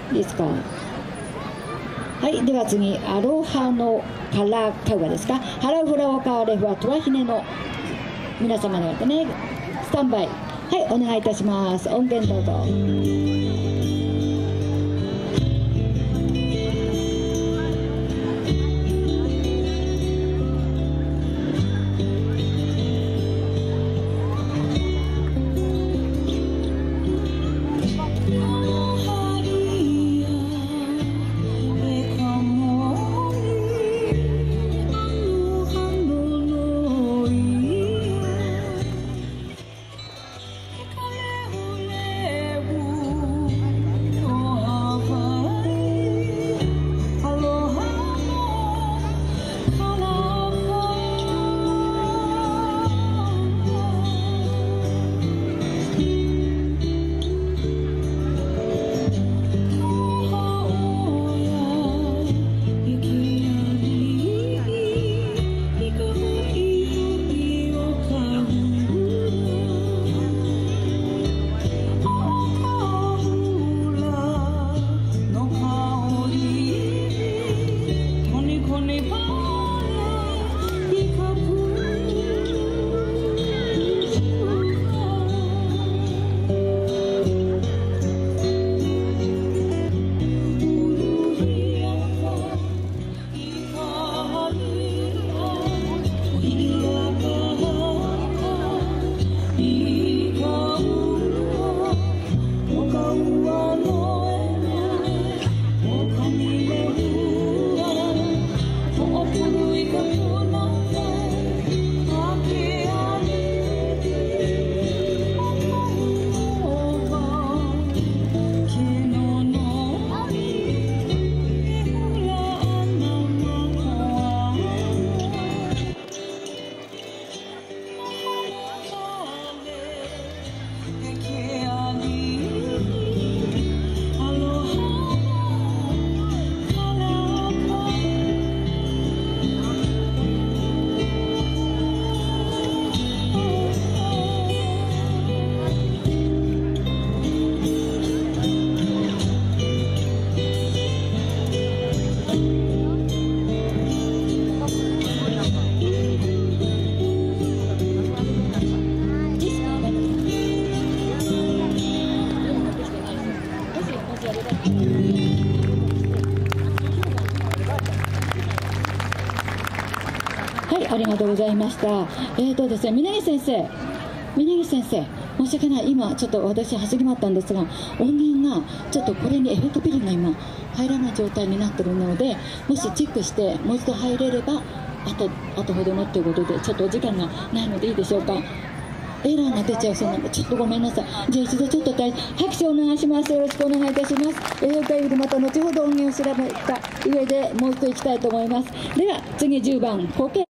いいですか。はい、では次、アロハのカラーカウアですか。ハラフラワカーレフはトワヒネの皆様の方ね、スタンバイ、はい、お願いいたします。音源どうぞ。はい、ありがとうございました。ですね、峯岸先生、申し訳ない、今ちょっと私走り回ったんですが、音源がちょっとこれにエフェクトピルが今入らない状態になってるので、もしチェックしてもう一度入れれば後ほどのということで、ちょっとお時間がないのでいいでしょうか。エラーが出ちゃうそうなので、ちょっとごめんなさい。じゃあ一度ちょっと拍手をお願いします。よろしくお願いいたします。また後ほど音源を調べた上でもう一度行きたいと思います。では次10番、